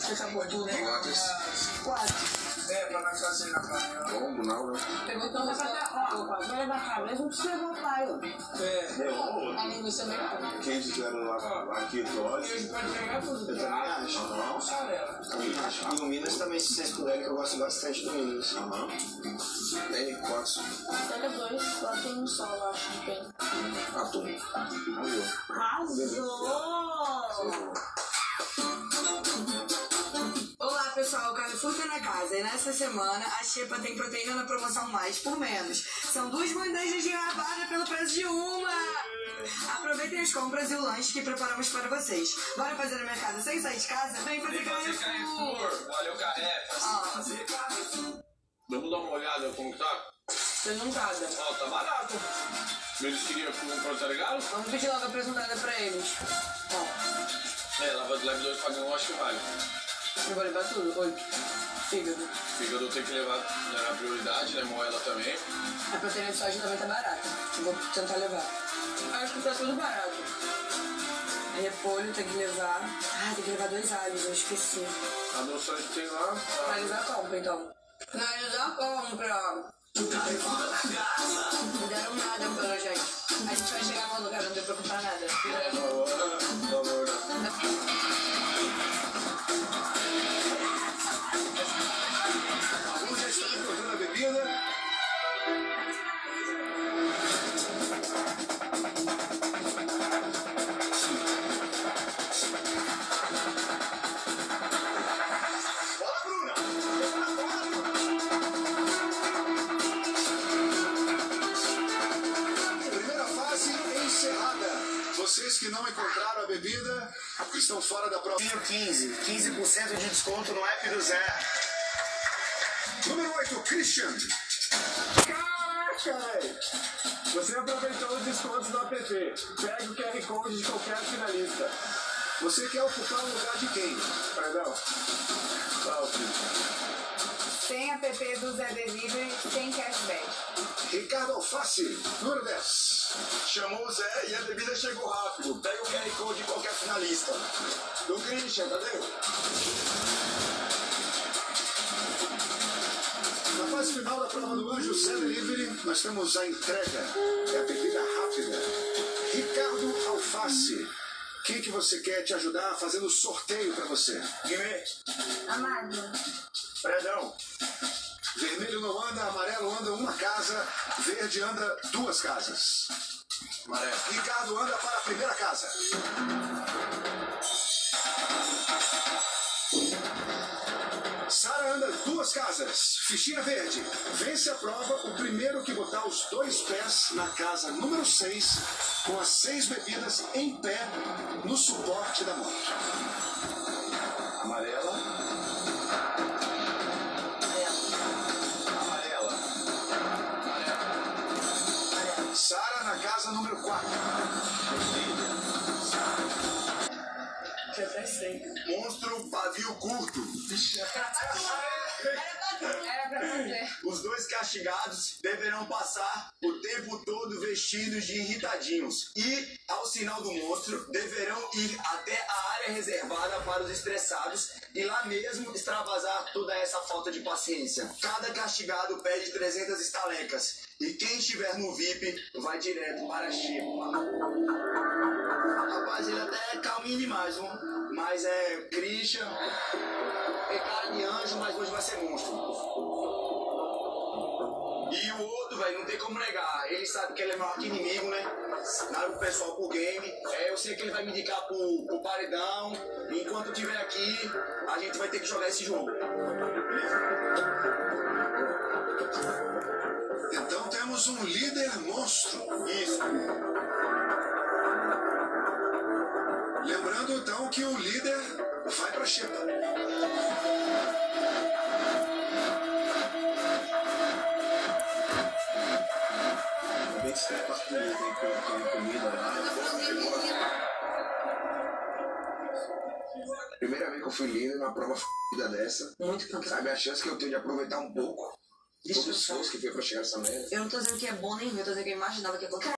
Você acabou tudo, né? Quatro. É, pra nós fazer na praia. Bom, não, né? Pegou tão Vai levar cabeça, não precisa levar pai, ó. A linguiça é melhor. Quem fizeram lá aqui, Dose. Eles podem pegar tudo. Eu também acho. Mussarela. Também acho. E o Minas também, se vocês puderem, que eu gosto bastante do Minas. Tem quantos? Pega dois, lá tem um só, eu acho, de bem. Atum. Arrasou! Olá pessoal, o Carrefour tá na casa e nessa semana a Xepa tem proteína na promoção mais por menos. São 2 bandejas de rabada pelo preço de uma! Aproveitem as compras e o lanche que preparamos para vocês. Bora fazer o mercado sem sair de casa? Vem fazer Carrefour! Valeu, Carrefour. Vamos dar uma olhada como que tá? Presuntada. Ó, tá barato. Eles queriam comprar, tá ligado? Vamos pedir logo a presuntada pra eles. Ó, É, leve 2 pagão, acho que vale. eu vou levar tudo. 8. Fígado. Fígado tem que levar na prioridade, né? Moela também. A proteína de soja também tá barata. Eu vou tentar levar. Acho que tá tudo barato. Repolho tem que levar. Ah, tem que levar 2 alhos, eu esqueci. Adoçante tem lá. Finalizar a compra, então. Finalizar a compra. Não deram nada pra gente. A gente vai chegar no lugar, não deu pra comprar nada. É, valor. Alguns já estão provando a bebida. Bora, Bruna! Primeira fase encerrada. Vocês que não encontraram a bebida estão fora da prova. 15% de desconto no app do Zé. Número 8, Christian. Caraca, velho! Você aproveitou os descontos do app. Pega o QR Code de qualquer finalista. Você quer ocupar o lugar de quem? Perdão. Tem app do Zé Delivery, tem cashback. Ricardo Alface, número 10. Chamou o Zé e a bebida chegou rápido. Pega o QR Code de qualquer finalista. Do Christian, cadê? Na fase final da prova do Anjo Zé Delivery, nós temos a entrega. É a bebida rápida. Ricardo Alface. Quem que você quer te ajudar fazendo o sorteio para você? Guimê, Amado. Fredão. Vermelho não anda, amarelo anda uma casa, verde anda 2 casas. Amarelo. Ricardo anda para a primeira casa. Sara anda 2 casas. Fichinha verde. Vence a prova o primeiro que botar os 2 pés na casa número 6, com as 6 bebidas em pé no suporte da moto. Amarela. Amarela. Sara na casa número 4. Já até sei. Monstro pavio curto. Era pra fazer. Os 2 castigados deverão passar o tempo todo vestidos de irritadinhos e, ao sinal do monstro, deverão ir até a área reservada para os estressados e lá mesmo extravasar toda essa falta de paciência. Cada castigado pede 300 estalecas e quem estiver no VIP vai direto para a Xepa. Rapaz, ele até é calminho demais, viu? Mas é Christian, é cara de anjo, mas hoje vai ser monstro. E o outro, velho, não tem como negar. Ele sabe que ele é maior que inimigo, né? Nada pro pessoal pro game. Eu sei que ele vai me indicar pro paredão. E enquanto eu estiver aqui, a gente vai ter que jogar esse jogo. Então temos um líder monstro. Isso. Lembrando então que o líder vai para a Xepa. Bem que você tá com comida lá. Primeira vez que eu fui líder numa prova f***da dessa. Muito cansado. Sabe a chance que eu tenho de aproveitar um pouco todo o esforço que foi pra chegar nessa merda? Eu não tô dizendo que é bom nem ruim, eu tô dizendo que eu imaginava que ia acontecer.